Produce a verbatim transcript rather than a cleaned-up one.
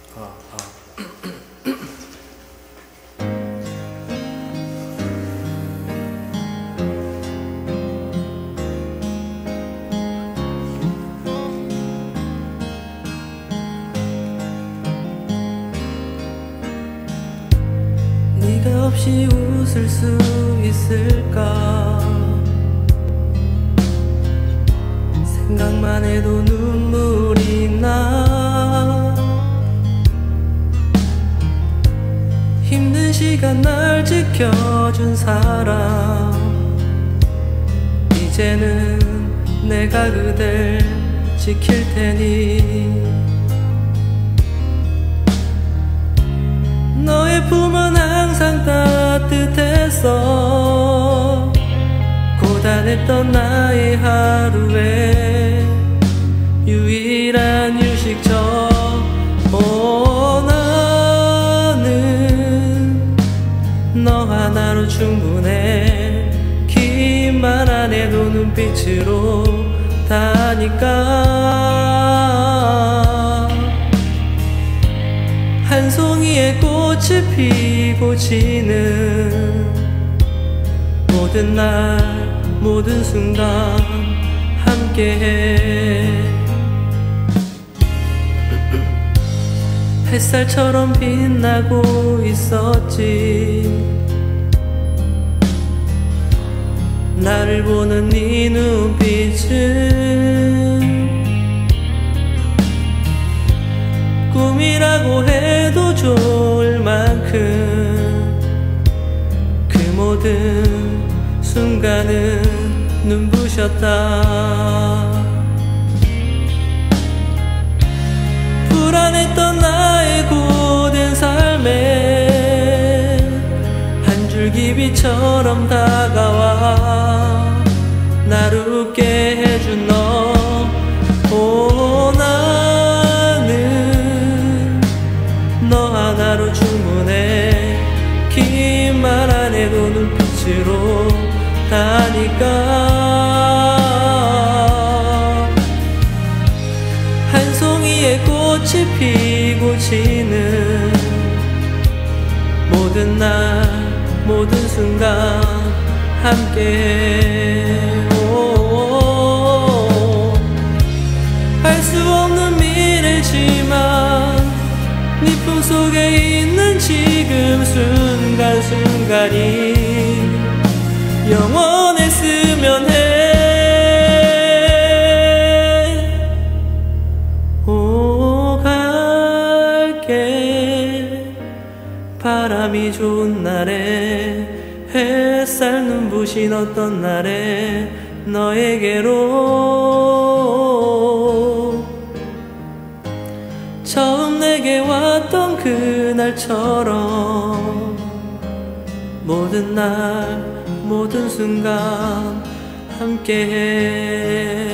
아, 아. 네가 없이 웃을 수 있을까? 생각만 해도 눈물이 나. 힘든 시간 날 지켜준 사람, 이제는 내가 그댈 지킬 테니. 너의 품은 항상 따뜻했어. 고단했던 나의 하루에 유일한 휴식처. 오, 나는 너 하나로 충분해. 긴 말 안 해도 눈빛으로 다니까. 한 송이의 꽃이 피고 지는 모든 날 모든 순간 함께해. 햇살처럼 빛나고 있었지. 나를 보는 네 눈빛은 꿈이라고 해도 좋을 만큼 그 모든 순간은 눈부셨다. 불안했던 나의 고된 삶에 한 줄기비처럼 다가와 나를 웃게 해준 너. 오, 나는 너 하나로 충분해. 긴 말 안 해도 눈빛으로 다니까. 한 송이의 꽃이 피고 지는 모든 날 모든 순간 함께해. 알 수 없는 미래지만 네 품속에 있는 지금 순간순간이 영원했으면 해. 오, 갈게. 바람이 좋은 날에 햇살 눈부신 어떤 날에 너에게로 처음 내게 왔던 그날처럼 모든 날 모든 순간 함께해.